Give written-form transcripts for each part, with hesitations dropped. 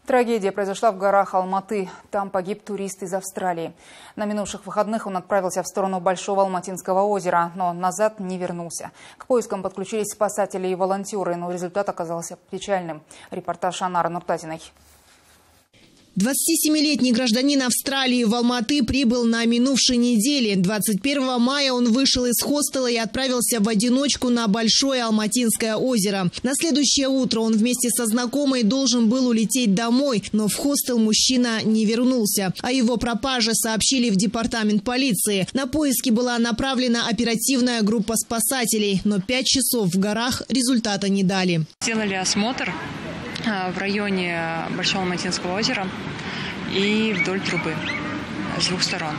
Трагедия произошла в горах Алматы. Там погиб турист из Австралии. На минувших выходных он отправился в сторону Большого Алматинского озера, но назад не вернулся. К поискам подключились спасатели и волонтеры, но результат оказался печальным. Репортаж Анары Нуртазиной. 27-летний гражданин Австралии в Алматы прибыл на минувшей неделе. 21 мая он вышел из хостела и отправился в одиночку на Большое Алматинское озеро. На следующее утро он вместе со знакомой должен был улететь домой, но в хостел мужчина не вернулся. О его пропаже сообщили в департамент полиции. На поиски была направлена оперативная группа спасателей, но 5 часов в горах результата не дали. Сделали осмотр в районе Большого Алматинского озера и вдоль трубы с двух сторон.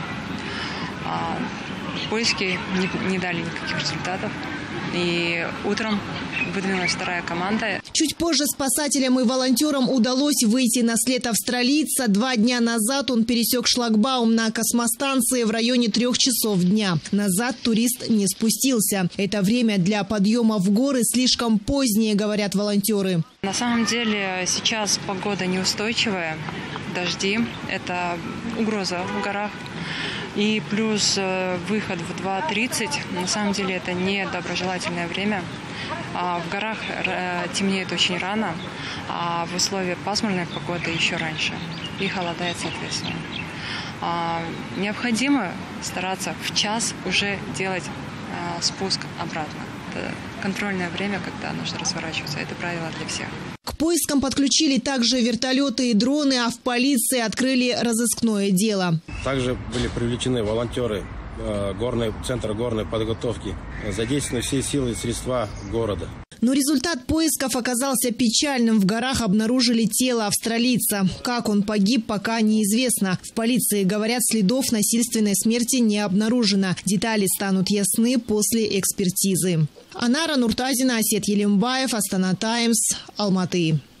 Поиски не дали никаких результатов. И утром выдвинулась вторая команда. Чуть позже спасателям и волонтерам удалось выйти на след австралийца. 2 дня назад он пересек шлагбаум на космостанции в районе 3 часов дня. Назад турист не спустился. Это время для подъема в горы слишком позднее, говорят волонтеры. На самом деле сейчас погода неустойчивая. Дожди – это угроза в горах. И плюс выход в 2:30, на самом деле это не доброжелательное время. В горах темнеет очень рано, а в условиях пасмурной погоды еще раньше. И холодает, соответственно. Необходимо стараться в час уже делать спуск обратно. Это контрольное время, когда нужно разворачиваться. Это правило для всех. К поискам подключили также вертолеты и дроны, а в полиции открыли разыскное дело. Также были привлечены волонтеры Центра горной подготовки. Задействованы все силы и средства города. Но результат поисков оказался печальным. В горах обнаружили тело австралийца. Как он погиб, пока неизвестно. В полиции говорят, следов насильственной смерти не обнаружено. Детали станут ясны после экспертизы. Анара Нуртазина, Асет Елимбаев, Астана Таймс, Алматы.